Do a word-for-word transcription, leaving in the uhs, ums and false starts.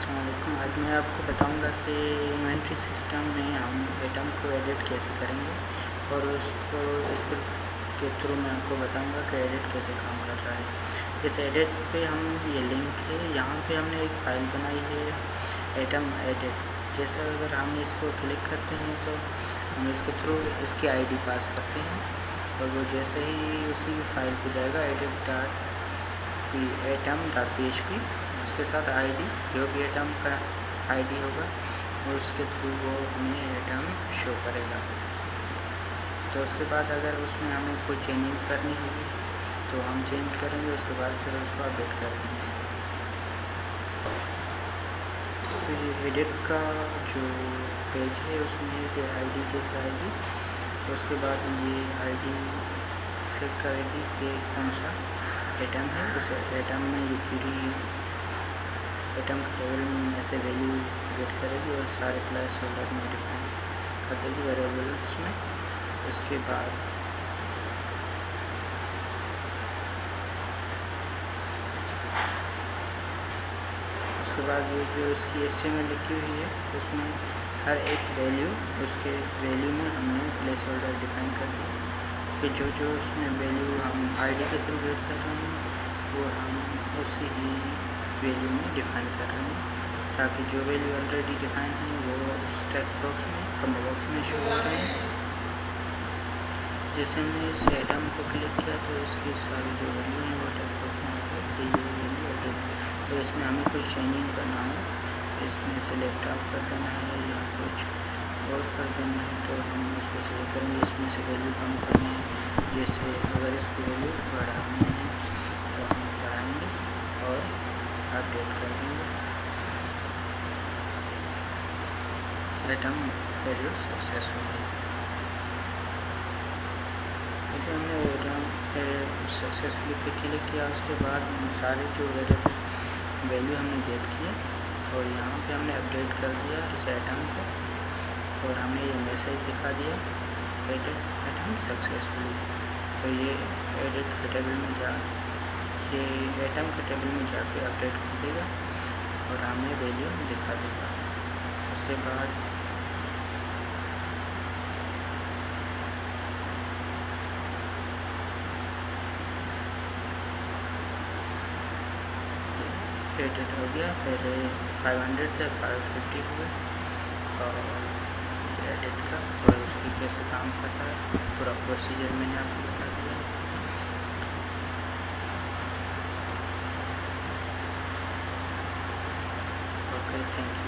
अस्सलामुअलैकुम। आज मैं आपको बताऊंगा कि इन्वेंट्री सिस्टम में हम आइटम को एडिट कैसे करेंगे और उसको स्क्रिप्ट के थ्रू मैं आपको बताऊंगा कि एडिट कैसे काम कर रहा है। इस एडिट पे हम ये लिंक है, यहाँ पे हमने एक फ़ाइल बनाई है आइटम एडिट। जैसे अगर हम इसको क्लिक करते हैं तो हम इसके थ्रू इसकी आईडी पास करते हैं और वो जैसे ही उसी फाइल पे जाएगा edit dot P item dot P H P, उसके साथ आईडी जो भी आइटम का आईडी होगा उसके थ्रू वो हमें आइटम शो करेगा। तो उसके बाद अगर उसमें हमें कोई चेंजिंग करनी होगी तो हम चेंज करेंगे, उसके बाद फिर उसको अपडेट कर देंगे। तो ये एडिट का जो पेज है उसमें एक आईडी जैसे आएगी, तो उसके बाद ये आईडी एक्सेप्ट करेगी कि कौन सा आइटम है। उस आइटम में ये क्यूरी आइटम के टेबल में ऐसे वैल्यू गेट करेगी और सारे प्लेस होल्डर में डिफाइन कर देगी वेरिएबल्स में। उसके बाद उसके बाद ये जो इसकी एचटीएमएल लिखी हुई है उसमें हर एक वैल्यू उसके वैल्यू में हमने प्लेस होल्डर डिफाइन कर दिया कि जो जो उसमें वैल्यू हम आईडी के थ्रू गेट कर रहे हैं वो हम उसी ही वैल्यू में डिफाइन कर रहे हैं, ताकि जो वैल्यू ऑलरेडी डिफाइन है वो उस टेक्स्ट बॉक्स में कॉमा बॉक्स में शो हो रहे हैं। जैसे हमने इस आइटम को क्लिक किया तो इसकी सारी जो वैल्यू है वो टेक्स्ट बॉक्स में आ गई। ये वैल्यू ऑलरेडी, तो इसमें हमें कुछ चेंजिंग करना हो, इसमें सेलेक्ट ऑफ कर देना है या कुछ और कर देना है तो हम उसको सेलेक्ट करेंगे। इसमें से वैल्यू कम करनी है, जैसे अगर इसकी वैल्यू बढ़ानी है तो हम बढ़ाएंगे और अपडेट कर देंगे। आइटम एडिट सक्सेसफुल है। जैसे हमने आइटम सक्सेसफुली पे क्लिक किया उसके बाद सारे जो वेरिएबल वैल्यू हमने गेट किए और यहाँ पे हमने अपडेट कर दिया इस आइटम को और हमने ये मैसेज दिखा दिया एडिट आइटम सक्सेसफुली। तो ये एडिट के टेबल में जा ये आइटम के टेबल में जाके अपडेट कर देगा और हमें वैल्यू दिखा देगा। उसके बाद एडिट हो गया, पहले फाइव हंड्रेड थे फाइव फिफ्टी हुए और एडिट का और उसकी कैसे काम करता है पूरा प्रोसीजर मैंने आपको बता दिया। Okay, thank you.